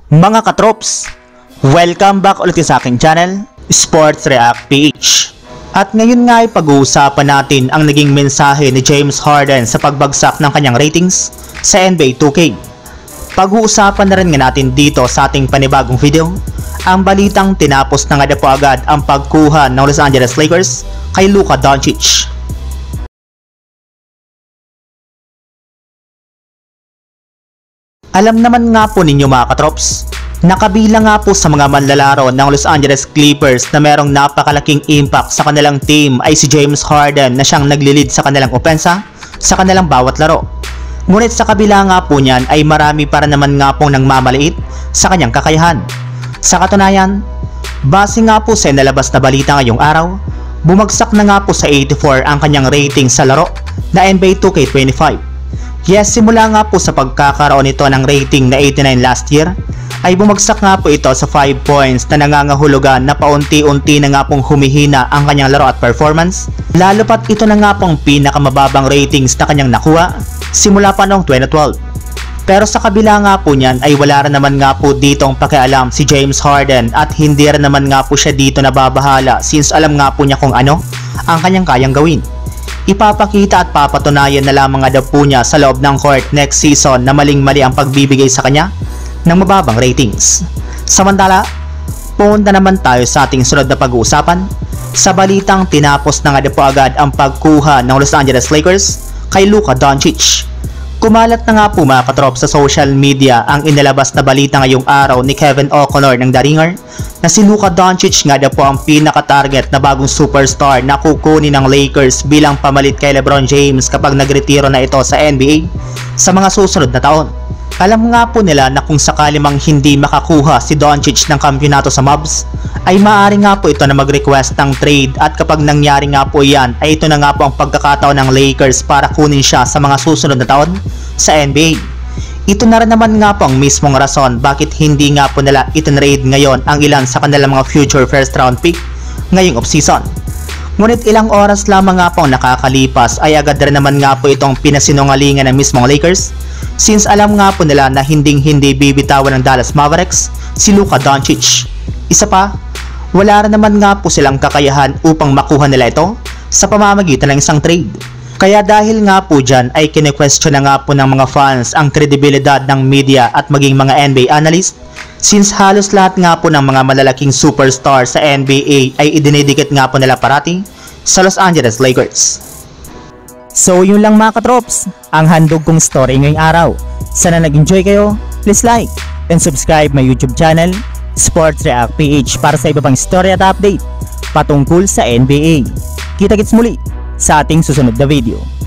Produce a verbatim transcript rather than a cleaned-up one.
Mga katrops, welcome back ulit sa aking channel, Sports React P H. At ngayon nga ay pag-uusapan natin ang naging mensahe ni James Harden sa pagbagsak ng kanyang ratings sa N B A two K. Pag-uusapan na rin nga natin dito sa ating panibagong video ang balitang tinapos na nga po agad ang pagkuha ng Los Angeles Lakers kay Luka Doncic. Alam naman nga po ninyo mga katrops, nakabilang nga po sa mga manlalaro ng Los Angeles Clippers na merong napakalaking impact sa kanilang team ay si James Harden na siyang naglilid sa kanilang opensa sa kanilang bawat laro. Ngunit sa kabila nga po niyan ay marami para naman nga pong nangmamaliit sa kanyang kakayahan. Sa katunayan, base nga po sa nalabas na balita ngayong araw, bumagsak na nga po sa eighty-four ang kanyang rating sa laro na N B A two K twenty-five. Yes, simula nga po sa pagkakaroon nito ng rating na eighty-nine last year, ay bumagsak nga po ito sa five points na nangangahulugan na paunti-unti na nga pong humihina ang kanyang laro at performance, lalo pat ito na nga pong pinakamababang ratings na kanyang nakuha simula pa noong twenty twelve. Pero sa kabila nga po niyan ay wala rin naman nga po ditong pakialam si James Harden at hindi rin naman nga po siya dito nababahala since alam nga po niya kung ano ang kanyang kayang gawin. Ipapakita at papatunayan na lamang nga daw po niya sa loob ng court next season na maling-mali ang pagbibigay sa kanya ng mababang ratings. Samantala, punta naman tayo sa ating sunod na pag-uusapan sa balitang tinapos na nga daw po agad ang pagkuha ng Los Angeles Lakers kay Luka Doncic. Kumalat na nga po mga katrop sa social media ang inilabas na balita ngayong araw ni Kevin O'Connor ng The Ringer na si Luka Doncic nga daw po ang pinaka-target na bagong superstar na kukunin ng Lakers bilang pamalit kay LeBron James kapag nagretiro na ito sa N B A sa mga susunod na taon. Alam nga po nila na kung sakali mang hindi makakuha si Doncic ng kampyonato sa Mavs, ay maaari nga po ito na mag-request ng trade at kapag nangyari nga po yan ay ito na nga po ang pagkakataon ng Lakers para kunin siya sa mga susunod na taon sa N B A. Ito na rin naman nga po ang mismong rason bakit hindi nga po nila itinrade ngayon ang ilan sa kanilang mga future first round pick ngayong offseason. Ngunit ilang oras lamang nga po ang nakakalipas ay agad rin naman nga po itong pinasinungalingan ng mismong Lakers since alam nga po nila na hinding hindi bibitawan ng Dallas Mavericks si Luka Doncic. Isa pa, wala rin naman nga po silang kakayahan upang makuha nila ito sa pamamagitan ng isang trade. Kaya dahil nga po dyan ay kine-question na nga po ng mga fans ang kredibilidad ng media at maging mga N B A analyst since halos lahat nga po ng mga malalaking superstar sa N B A ay idinidikit nga po nila parati sa Los Angeles Lakers. So yun lang mga katrops, ang handog kong story ngayong araw. Sana nag-enjoy kayo, please like and subscribe my YouTube channel, Sports React P H para sa iba pang story at update patungkol sa N B A. Kita-kits muli sa ating susunod na video.